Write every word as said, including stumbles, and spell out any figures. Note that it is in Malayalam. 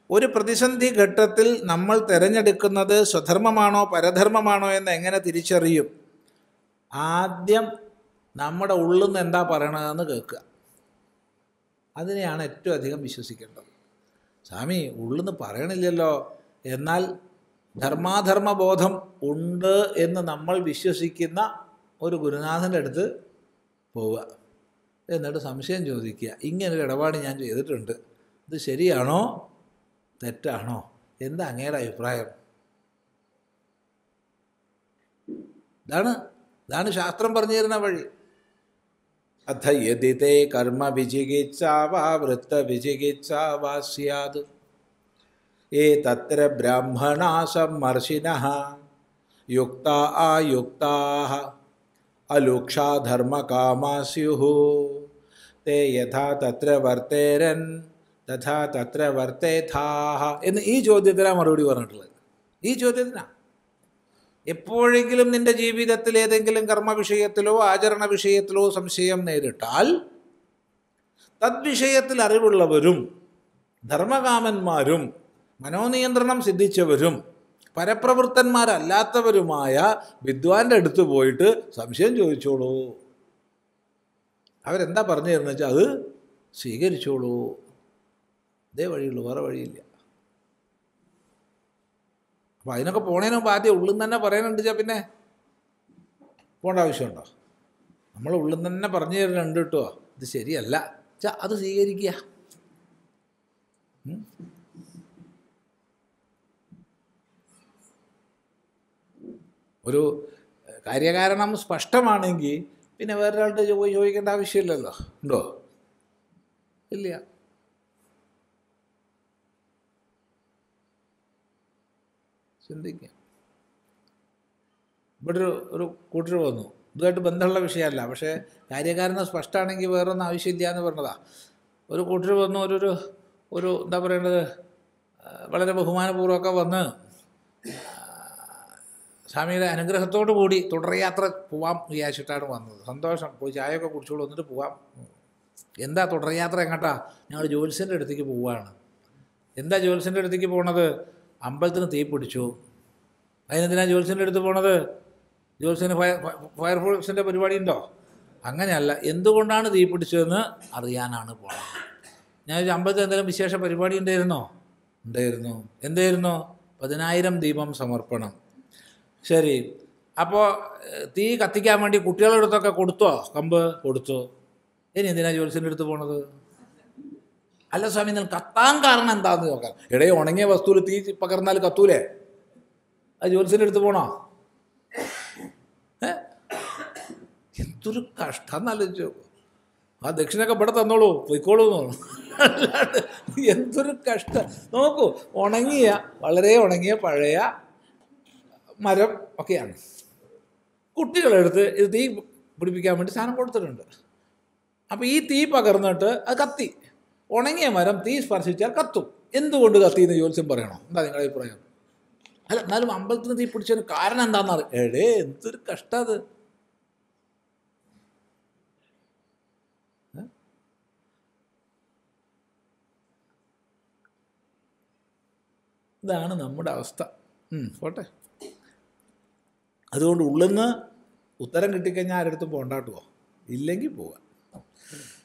ഒരു പ്രതിസന്ധി ഘട്ടത്തിൽ നമ്മൾ തിരഞ്ഞെടുക്കുന്നത് സ്വധർമ്മമാണോ പരധർമ്മമാണോ എന്ന് എങ്ങനെ തിരിച്ചറിയും? ആദ്യം നമ്മുടെ ഉള്ളിൽ നിന്ന് എന്താ പറയണതെന്ന് കേൾക്കുക. അതിനെയാണ് ഏറ്റവും അധികം വിശ്വസിക്കേണ്ടത്. സ്വാമി ഉള്ളിൽ നിന്ന് പറയണില്ലല്ലോ, എന്നാൽ ധർമാധർമ്മബോധം ഉണ്ട് എന്ന് നമ്മൾ വിശ്വസിക്കുന്ന ഒരു ഗുരുനാഥൻ്റെ അടുത്ത് പോവുക. എന്നിട്ട് സംശയം ചോദിക്കുക, ഇങ്ങനൊരു ഇടപാട് ഞാൻ ചെയ്തിട്ടുണ്ട്, ഇത് ശരിയാണോ തെറ്റാണോ, എന്താ അങ്ങയുടെ അഭിപ്രായം? ഇതാണ് ഇതാണ് ശാസ്ത്രം പറഞ്ഞു തരുന്ന വഴി. അഥ യദി തേ കർമ്മ വിചികിത്സാ വാ വൃത്ത വിചികിത്സാ വാ സ്യാത് ഏ തത്ര ബ്രാഹ്മണാ സമ്മർഷിനഃ യുക്താ ആയുക്താഃ അലുക്ഷാ ധർമ്മകാമാ സ്യുഃ തേ യഥാ തത്ര വർത്തേരൻ തഥാ തത്ര വർത്തേഥാഃ എന്ന് ഈ ചോദ്യത്തിനാണ് മറുപടി പറഞ്ഞിട്ടുള്ളത്. ഈ ചോദ്യത്തിനാണ്. എപ്പോഴെങ്കിലും നിൻ്റെ ജീവിതത്തിൽ ഏതെങ്കിലും കർമ്മ വിഷയത്തിലോ ആചരണ വിഷയത്തിലോ സംശയം നേരിട്ടാൽ തദ്വിഷയത്തിൽ അറിവുള്ളവരും ധർമ്മകാമന്മാരും മനോനിയന്ത്രണം സിദ്ധിച്ചവരും പരപ്രവൃത്തന്മാരല്ലാത്തവരുമായ വിദ്വാൻ്റെ അടുത്ത് പോയിട്ട് സംശയം ചോദിച്ചോളൂ. അവരെന്താ പറഞ്ഞു തരുന്നത് വെച്ചാൽ അത് സ്വീകരിച്ചോളൂ. ഇതേ വഴിയുള്ളൂ, വേറെ വഴിയില്ല. അപ്പോൾ അതിനൊക്കെ പോണേനോ ആദ്യം ഉള്ളിൽ നിന്ന് തന്നെ പറയാനുണ്ട് വെച്ചാൽ പിന്നെ പോകേണ്ട ആവശ്യമുണ്ടോ? നമ്മൾ ഉള്ളിൽ നിന്ന് തന്നെ പറഞ്ഞു തരുന്നുണ്ട് കേട്ടോ, ഇത് ശരിയല്ല വെച്ചാൽ അത് സ്വീകരിക്കുക. ഒരു കാര്യകാരണം സ്പഷ്ടമാണെങ്കിൽ പിന്നെ വേറൊരാളുടെ പോയി ചോദിക്കേണ്ട ആവശ്യമില്ലല്ലോ. ഉണ്ടോ? ഇല്ല. ചിന്തിക്കാം. ഇവിടെ ഒരു ഒരു കൂട്ടർ വന്നു, ഇതുമായിട്ട് ബന്ധമുള്ള വിഷയമല്ല, പക്ഷേ കാര്യകാരണം സ്പഷ്ടമാണെങ്കിൽ വേറൊന്നും ആവശ്യമില്ല എന്ന് പറഞ്ഞതാ. ഒരു കൂട്ടർ വന്നു, ഒരു ഒരു എന്താ പറയേണ്ടത്, വളരെ ബഹുമാനപൂർവ്വമൊക്കെ വന്ന് സ്വാമിയുടെ അനുഗ്രഹത്തോടു കൂടി തുടർയാത്ര പോവാം വിചാരിച്ചിട്ടാണ് വന്നത്. സന്തോഷം, പോയി ചായയൊക്കെ കുടിച്ചോളൂ, വന്നിട്ട് പോവാം. എന്താ തുടർയാത്ര എങ്ങോട്ടാ? ഞങ്ങൾ ജ്യോത്സ്യൻ്റെ അടുത്തേക്ക് പോവുകയാണ്. എന്താ ജ്യോത്സ്യൻ്റെ അടുത്തേക്ക് പോണത്? അമ്പലത്തിന് തീ പിടിച്ചു. അതിനെന്തിനാണ് ജ്യോത്സ്യൻ്റെ അടുത്ത് പോണത്? ജ്യോത്സ്യന് ഫയർ ഫയർഫോഴ്സിൻ്റെ പരിപാടി ഉണ്ടോ? അങ്ങനെയല്ല, എന്തുകൊണ്ടാണ് തീ പിടിച്ചതെന്ന് അറിയാനാണ് പോണത്. ഞാൻ അമ്പലത്തിൽ എന്തെങ്കിലും വിശേഷ പരിപാടി ഉണ്ടായിരുന്നോ? ഉണ്ടായിരുന്നു. എന്തായിരുന്നു? പതിനായിരം ദീപം സമർപ്പണം. ശരി, അപ്പോൾ തീ കത്തിക്കാൻ വേണ്ടി കുട്ടികളുടെ അടുത്തൊക്കെ കൊടുത്തോ? കമ്പ് കൊടുത്തു. ഇനി എന്തിനാണ് ജ്യോത്സ്യൻ്റെ അടുത്ത് പോണത്? അല്ല സ്വാമി, നിങ്ങൾ കത്താൻ കാരണം എന്താണെന്ന് നോക്കാം. ഇടയിൽ ഉണങ്ങിയ വസ്തുവിൽ തീ പകർന്നാൽ കത്തൂലേ? അത് ജ്യോത്സ്യൻ്റെ അടുത്ത് പോണോ? ഏ എന്തൊരു കഷ്ടം എന്നാലോചിച്ചു. ആ ദക്ഷിണൊക്കെ ഇവിടെ തന്നോളൂ, പൊയ്ക്കോളൂ എന്ന് തോന്നും. അല്ലാണ്ട് എന്തൊരു കഷ്ടം. നോക്കൂ, ഉണങ്ങിയ വളരെ ഉണങ്ങിയ പഴയ മരം ഒക്കെയാണ്. കുട്ടികളെടുത്ത് ഇത് തീ പിടിപ്പിക്കാൻ വേണ്ടി സാധനം കൊടുത്തിട്ടുണ്ട്. അപ്പോൾ ഈ തീ പകർന്നിട്ട് അത് കത്തി. ഉണങ്ങിയ മരം തീ സ്പർശിച്ചാൽ കത്തും. എന്തുകൊണ്ട് കത്തി എന്ന് ജ്യോത്സ്യം പറയണോ? എന്താ നിങ്ങളുടെ അഭിപ്രായം? അല്ല, എന്നാലും അമ്പലത്തിന് തീ പിടിച്ചതിന് കാരണം എന്താണെന്ന് അറിയാം. എടേ എന്തൊരു കഷ്ടം അത്. ഇതാണ് നമ്മുടെ അവസ്ഥ. പോട്ടെ. അതുകൊണ്ട് ഉള്ളിൽ നിന്ന് ഉത്തരം കിട്ടിക്കഴിഞ്ഞാൽ ആരെടുത്തും പോകണ്ടാട്ടുവോ? ഇല്ലെങ്കിൽ പോവുക.